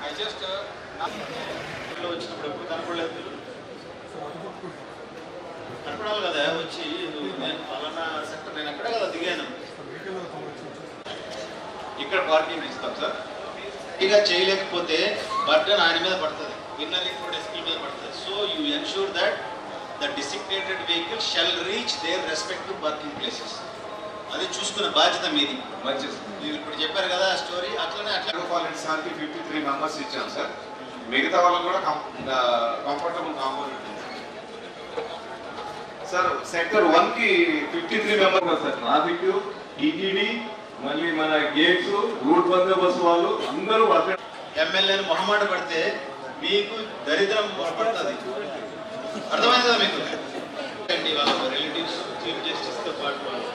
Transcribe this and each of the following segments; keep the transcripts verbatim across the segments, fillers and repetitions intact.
I just ఇంట్లో వచ్చినప్పుడు ఎప్పుడు కనపడలేదు కనపడాలి కదా వచ్చి నేను పలానా సెక్టర్ నేను అక్కడే కదా దిగాను ఇక్కడ పార్కింగ్ ఇస్తాం సార్ ఇక చేయలేకపోతే బర్డన్ ఆయన మీద పడుతుంది విన్నర్ ఇంక్లూడ్ ఎస్పీ మీద పడుతుంది so you ensure that the designated vehicle shall reach their respective parking places అది చూసుకునే బాధ్యత మీది మంచిది మీరు ఇప్పుడు చెప్పారు కదా స్టోరీ అట్లనే అట్లా క్వాలిటీ సార్కి ఫిఫ్టీ త్రీ మెంబర్స్ ఇచ్చాం సార్ మిగతా వాళ్ళకి కూడా comfortable compound sir sector one కి fifty three members sir traffic TTD మళ్ళీ మన గేట్స్ రూట్ బందోబస్తు వాళ్ళు అందరూ ఎమ్మెల్యేని మొహమాట పడితే మీకు దరిద్రం పడుతుంది అర్థమైంది కదా మీకు అండి వాళ్ళ రిలేటివ్స్ చీఫ్ జస్టిస్తో పాటు వాళ్ళు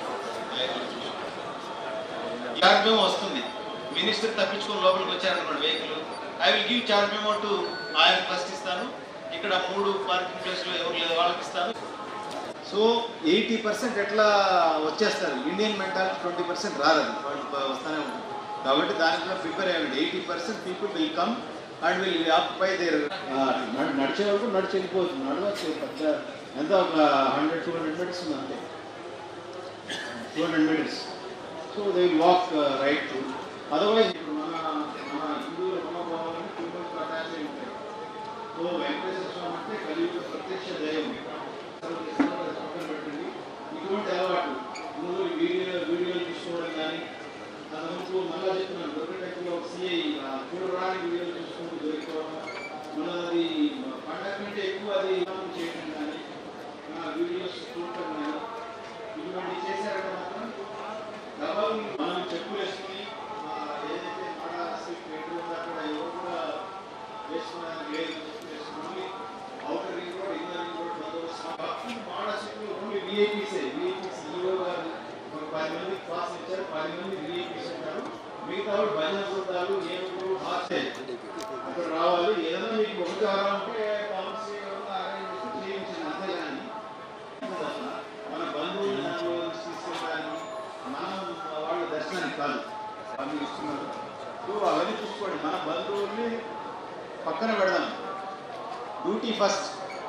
చార్జ్ మేమో వస్తుంది మినిస్టర్ తప్పించుకొని లోపలికి వచ్చారనుకోండి vehicle I will give charge memo to ఆయన ఫస్ట్ ఇస్తాను ఇక్కడ మూడు పార్కింగ్ ప్లేస్లో ఎవరు లేదు వాళ్ళకి ఇస్తాను సో ఎయిటీ పర్సెంట్ ఎట్లా వచ్చేస్తారు ఇండియన్ మెంటాలిటీ ట్వంటీ పర్సెంట్ రాదు వాళ్ళు వస్తూనే ఉంటుంది కాబట్టి దానికి కూడా ప్రిపేర్ అయ్యండి eighty percent people will come and will occupy there నడిచే వరకు నడిచి వెళ్ళిపోవచ్చు నడవచ్చు పెద్ద ఎంత ఒక హండ్రెడ్ టూ హండ్రెడ్ మీటర్స్ ఉంది అంతే two hundred metres so they will walk right to otherwise మన మన హిందువుల మనోభావాలను తిరుమలకు అటాచ్ అయి ఉంటాయి సో వెంకటేశ్వర స్వామి అంటే కలియుగ ప్రత్యక్ష దైవం పక్కన పెట్టండి ఇటువంటి అలవాటు ముందు వీడియో వీడియోలు తీసుకోవడం కానీ దాని మళ్ళా చెప్తున్నాను దొరికేటప్పుడు సిఐ చూడడానికి వీడియోలు చూసుకుంటూ దొరికిపోవడం మనది పండగ కంటే ఎక్కువ అది చేయడం కానీ వీడియోస్ చూడటం కానీ ఇటువంటి చేశారంటే మాత్రం డబల్ మనం చెప్పులు వేసుకుని ఏదైతే మాడ స్ట్రీట్ పెట్టు ఉందో అక్కడ ఎవరు కూడా వేసుకోవడానికి లేదు చెప్పులు వేసుకుని outer ring road inner ring road బందోబస్తు మాడ స్ట్రీట్లో ఓన్లీ విఐపీసే విఐపీస్ ఈఓ గారు ఒక పది మందికి పాస్ ఇచ్చారు పది మంది విఐపీస్ ఉంటారు మిగతా వాళ్ళు భజన బృందాలు ఏమిటో హాస్టే అక్కడ రావాలి ఏదైనా మీకు ఒకటి కావాలంటే పాలసీ అరేంజ్ చేసి చేయించింది అంతేగాని మన బంధువులు తీసుకెళ్ళడానికి మనం వాళ్ళ దర్శనానికి కాదు అవి ఇస్తున్నారు సో అవన్నీ చూసుకోండి మన బంధువుల్ని పక్కన పెడదాం డ్యూటీ ఫస్ట్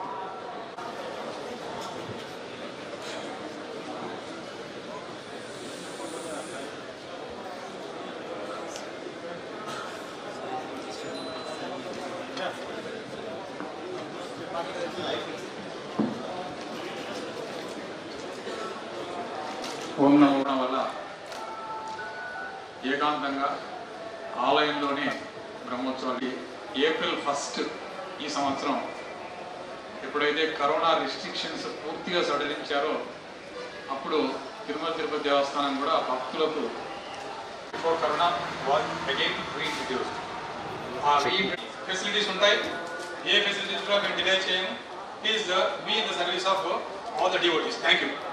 ఓం నమో వల్ల ఏకాంతంగా ఆలయంలోనే బ్రహ్మోత్సవాలు ఏప్రిల్ ఫస్ట్ ఈ సంవత్సరం ఎప్పుడైతే కరోనా రిస్ట్రిక్షన్స్ పూర్తిగా సడలించారో అప్పుడు తిరుమల తిరుపతి దేవస్థానం కూడా భక్తులకు before corona was again reintroduced ఆ రీ ఫెసిలిటీస్ ఉంటాయి ఏ ఫెసిలిటీస్ కూడా మేము డిలే చేయము please be in the service of all the devotees thank you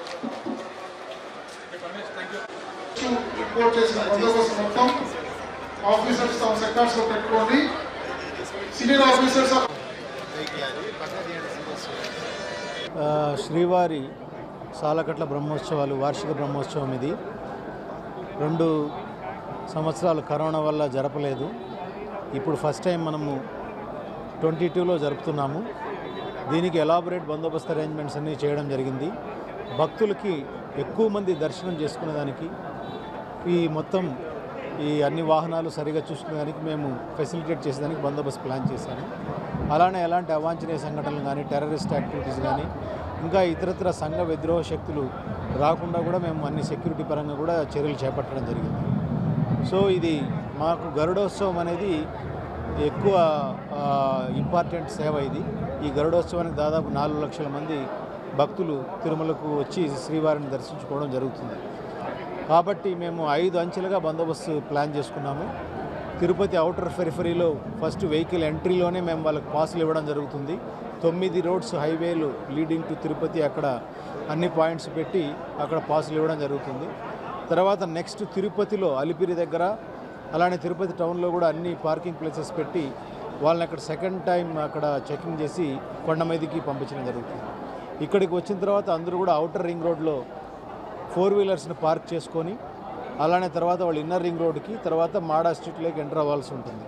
report చేసిన బందోబస్తు మొత్తం ఆఫీసర్స్ తమ సెక్టార్స్ లో పెట్టుకోండి సీనియర్ ఆఫీసర్స్ శ్రీవారి సాలకట్ల బ్రహ్మోత్సవాలు వార్షిక బ్రహ్మోత్సవం ఇది రెండు సంవత్సరాలు కరోనా వల్ల జరపలేదు ఇప్పుడు ఫస్ట్ టైం మనము ట్వంటీ టూలో జరుపుతున్నాము దీనికి ఎలాబొరేట్ బందోబస్తు అరేంజ్మెంట్స్ అన్నీ చేయడం జరిగింది భక్తులకి ఎక్కువ మంది దర్శనం చేసుకునేదానికి ఈ మొత్తం ఈ అన్ని వాహనాలు సరిగా చూసుకునేదానికి మేము ఫెసిలిటేట్ చేసేదానికి బందోబస్తు ప్లాన్ చేశాము అలానే ఎలాంటి అవాంఛనీయ సంఘటనలు కానీ టెర్రరిస్ట్ యాక్టివిటీస్ కానీ ఇంకా ఇతరత్ర సంఘ విద్రోహ శక్తులు రాకుండా కూడా మేము అన్ని సెక్యూరిటీ పరంగా కూడా చర్యలు చేపట్టడం జరిగింది సో ఇది మాకు గరుడోత్సవం అనేది ఎక్కువ ఇంపార్టెంట్ సేవ ఇది ఈ గరుడోత్సవానికి దాదాపు నాలుగు లక్షల మంది భక్తులు తిరుమలకు వచ్చి శ్రీవారిని దర్శించుకోవడం జరుగుతుంది కాబట్టి మేము ఐదు అంచెలుగా బందోబస్తు ప్లాన్ చేసుకున్నాము తిరుపతి అవుటర్ పెరిఫరీలో ఫస్ట్ వెహికల్ ఎంట్రీలోనే మేము వాళ్ళకి పాసులు ఇవ్వడం జరుగుతుంది తొమ్మిది రోడ్స్ హైవేలు లీడింగ్ టు తిరుపతి అక్కడ అన్ని పాయింట్స్ పెట్టి అక్కడ పాసులు ఇవ్వడం జరుగుతుంది తర్వాత నెక్స్ట్ తిరుపతిలో అలిపిరి దగ్గర అలానే తిరుపతి టౌన్లో కూడా అన్ని పార్కింగ్ ప్లేసెస్ పెట్టి వాళ్ళని అక్కడ సెకండ్ టైం అక్కడ చెకింగ్ చేసి కొండ మీదకి పంపించడం జరుగుతుంది ఇక్కడికి వచ్చిన తర్వాత అందరూ కూడా అవుటర్ రింగ్ రోడ్లో ఫోర్ వీలర్స్ని పార్క్ చేసుకొని అలానే తర్వాత వాళ్ళు ఇన్నర్ రింగ్ రోడ్కి తర్వాత మాడా స్ట్రీట్లోకి ఎంటర్ అవ్వాల్సి ఉంటుంది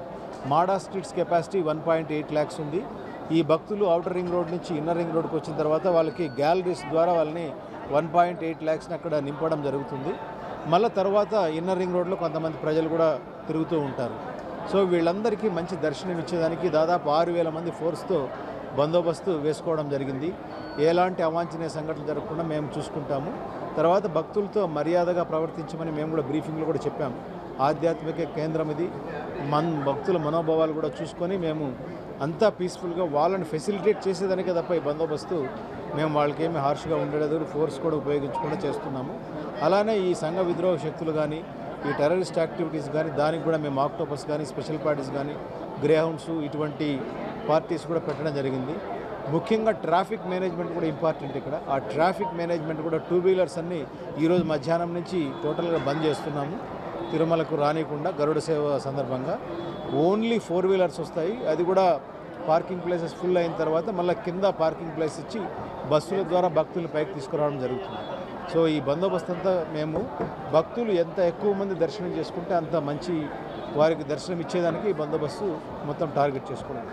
Mada streets capacity one point eight lakhs ఉంది. ఈ భక్తులు అవుటర్ రింగ్ రోడ్ నుంచి ఇన్నర్ రింగ్ రోడ్కి వచ్చిన తర్వాత వాళ్ళకి గ్యాలరీస్ ద్వారా వాళ్ళని వన్ పాయింట్ ఎయిట్ ల్యాక్స్ని అక్కడ నింపడం జరుగుతుంది. మళ్ళీ తర్వాత ఇన్నర్ రింగ్ రోడ్లో కొంతమంది ప్రజలు కూడా తిరుగుతూ ఉంటారు. సో వీళ్ళందరికీ మంచి దర్శనం ఇచ్చేదానికి దాదాపు ఆరు వేల మంది ఫోర్స్తో బందోబస్తు వేసుకోవడం జరిగింది. ఎలాంటి అవాంఛనీయ సంఘటనలు జరగకుండా మేము చూసుకుంటాము. తర్వాత భక్తులతో మర్యాదగా ప్రవర్తించమని మేము కూడా బ్రీఫింగ్లో కూడా చెప్పాము. ఆధ్యాత్మిక కేంద్రం ఇది, మన భక్తుల మనోభావాలు కూడా చూసుకొని మేము అంతా పీస్ఫుల్గా వాళ్ళని ఫెసిలిటేట్ చేసేదానికే తప్ప ఈ బందోబస్తు మేము వాళ్ళకేమీ హార్ష్గా ఉండలేదు, ఫోర్స్ కూడా ఉపయోగించకుండా చేస్తున్నాము. అలానే ఈ సంఘ విద్రోహ శక్తులు కానీ ఈ టెర్రరిస్ట్ యాక్టివిటీస్ కానీ దానికి కూడా మేము ఆక్టోపస్ కానీ స్పెషల్ పార్టీస్ కానీ గ్రే హౌండ్స్ ఇటువంటి పార్టీస్ కూడా పెట్టడం జరిగింది. ముఖ్యంగా ట్రాఫిక్ మేనేజ్మెంట్ కూడా ఇంపార్టెంట్ ఇక్కడ. ఆ ట్రాఫిక్ మేనేజ్మెంట్ కూడా టూ వీలర్స్ అన్నీ ఈరోజు మధ్యాహ్నం నుంచి టోటల్గా బంద్ చేస్తున్నాము. తిరుమలకు రానికుండా గరుడ సేవ సందర్భంగా ఓన్లీ ఫోర్ వీలర్స్ వస్తాయి. అది కూడా పార్కింగ్ ప్లేసెస్ ఫుల్ అయిన తర్వాత మళ్ళీ కింద పార్కింగ్ ప్లేస్ ఇచ్చి బస్సుల ద్వారా భక్తులు పైకి తీసుకురావడం జరుగుతుంది. సో ఈ బందోబస్తు అంతా మేము భక్తులు ఎంత ఎక్కువ మంది దర్శనం చేసుకుంటే అంత మంచి వారికి దర్శనం ఇచ్చేదానికి ఈ బందోబస్తు మొత్తం టార్గెట్ చేసుకున్నాం.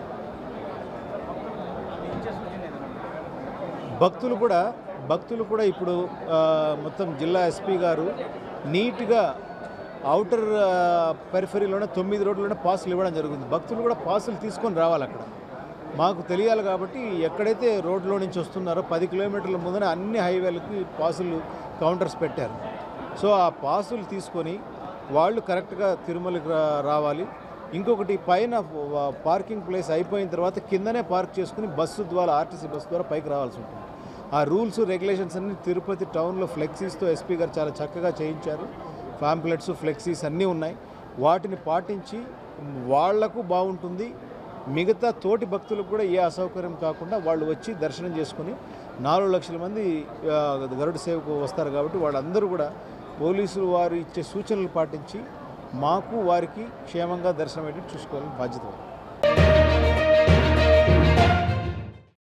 భక్తులు కూడా భక్తులు కూడా ఇప్పుడు మొత్తం జిల్లా ఎస్పీ గారు నీట్గా అవుటర్ పెరిఫరీలోనే తొమ్మిది రోడ్లలోనే పాసులు ఇవ్వడం జరుగుతుంది. భక్తులు కూడా పాసులు తీసుకొని రావాలి. అక్కడ మాకు తెలియాలి కాబట్టి ఎక్కడైతే రోడ్లో నుంచి వస్తున్నారో పది కిలోమీటర్ల ముందర అన్ని హైవేలకి పాసులు కౌంటర్స్ పెట్టారు. సో ఆ పాసులు తీసుకొని వాళ్ళు కరెక్ట్గా తిరుమలకి రావాలి. ఇంకొకటి పైన పార్కింగ్ ప్లేస్ అయిపోయిన తర్వాత కిందనే పార్క్ చేసుకుని బస్సు ద్వారా ఆర్టీసీ బస్సు ద్వారా పైకి రావాల్సి ఉంటుంది. ఆ రూల్స్ రెగ్యులేషన్స్ అన్ని తిరుపతి టౌన్లో ఫ్లెక్సీస్తో ఎస్పీ గారు చాలా చక్కగా చేయించారు. పాంప్లెట్స్ ఫ్లెక్సీస్ అన్నీ ఉన్నాయి. వాటిని పాటించి వాళ్లకు బాగుంటుంది, మిగతా తోటి భక్తులకు కూడా ఏ అసౌకర్యం కాకుండా వాళ్ళు వచ్చి దర్శనం చేసుకుని నాలుగు లక్షల మంది గరుడ సేవకు వస్తారు కాబట్టి వాళ్ళందరూ కూడా పోలీసులు వారు ఇచ్చే సూచనలు పాటించి మాకు వారికి క్షేమంగా దర్శనం అయ్యేటట్టు చూసుకోవాలని బాధ్యత.